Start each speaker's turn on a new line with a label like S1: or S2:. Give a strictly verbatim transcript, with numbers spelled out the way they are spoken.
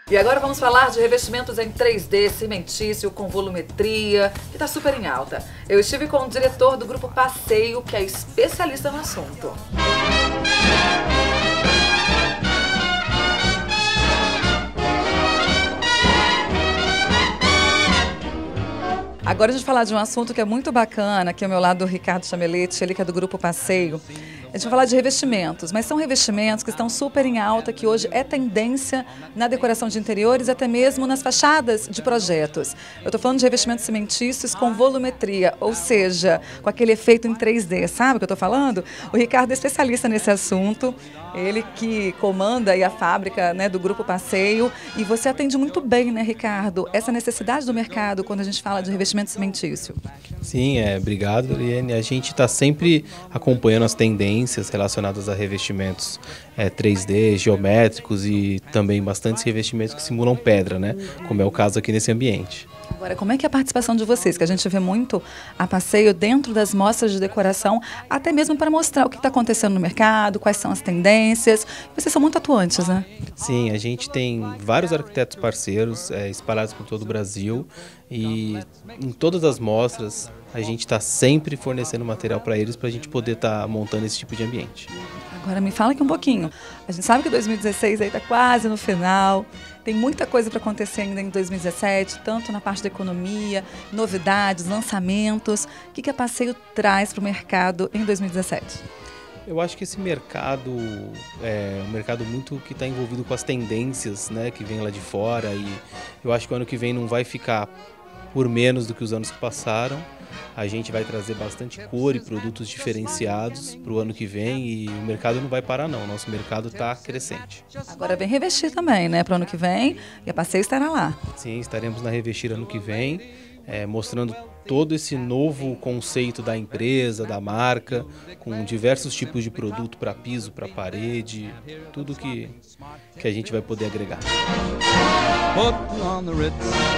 S1: E agora vamos falar de revestimentos em três D, cimentício, com volumetria, que está super em alta. Eu estive com o diretor do Grupo Passeio, que é especialista no assunto. Agora a gente vai falar de um assunto que é muito bacana, aqui ao meu lado do Ricardo Chamelete, ele que é do Grupo Passeio. A gente vai falar de revestimentos, mas são revestimentos que estão super em alta, que hoje é tendência na decoração de interiores, até mesmo nas fachadas de projetos. Eu estou falando de revestimentos cimentícios com volumetria, ou seja, com aquele efeito em três D, sabe o que eu estou falando? O Ricardo é especialista nesse assunto, ele que comanda aí a fábrica, né, do Grupo Passeio, e você atende muito bem, né, Ricardo, essa necessidade do mercado quando a gente fala de revestimento cimentício.
S2: Sim, é, obrigado, Liane. A gente está sempre acompanhando as tendências relacionadas a revestimentos é, três D, geométricos e também bastantes revestimentos que simulam pedra, né? Como é o caso aqui nesse ambiente.
S1: Agora, como é que é a participação de vocês? Que a gente vê muito a Passeio dentro das mostras de decoração, até mesmo para mostrar o que está acontecendo no mercado, quais são as tendências. Vocês são muito atuantes, né?
S2: Sim, a gente tem vários arquitetos parceiros é, espalhados por todo o Brasil e em todas as mostras a gente está sempre fornecendo material para eles para a gente poder estar tá montando esse tipo de ambiente.
S1: Agora me fala aqui um pouquinho. A gente sabe que dois mil e dezesseis está quase no final. Tem muita coisa para acontecer ainda em dois mil e dezessete, tanto na parte da economia, novidades, lançamentos. O que, que a Passeio traz para o mercado em dois mil e dezessete?
S2: Eu acho que esse mercado é um mercado muito que está envolvido com as tendências, né, que vem lá de fora, e eu acho que o ano que vem não vai ficar por menos do que os anos que passaram. A gente vai trazer bastante cor e produtos diferenciados para o ano que vem e o mercado não vai parar não, o nosso mercado está crescente.
S1: Agora vem Revestir também, né, para o ano que vem, e a Passeio estará lá.
S2: Sim, estaremos na Revestir ano que vem, é, mostrando todo esse novo conceito da empresa, da marca, com diversos tipos de produto para piso, para parede, tudo que, que a gente vai poder agregar.